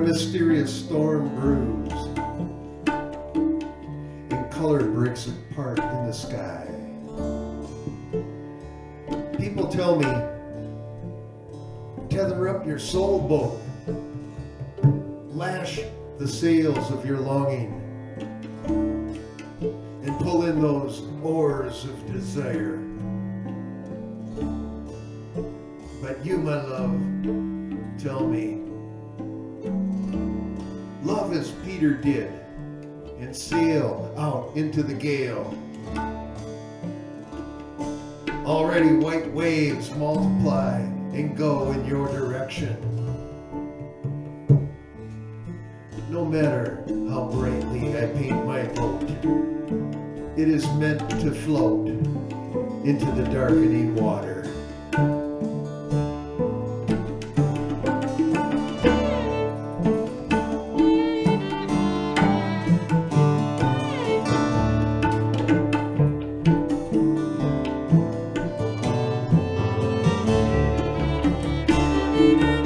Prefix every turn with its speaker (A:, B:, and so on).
A: mysterious storm brews and colored breaks apart in the sky. People tell me, tether up your soul boat, lash the sails of your longing, and pull in those oars of desire. But you, my love, tell me, love as Peter did and sail out into the gale. Already white waves multiply and go in your direction. No matter how brightly I paint my boat, it is meant to float into the darkening water.
B: You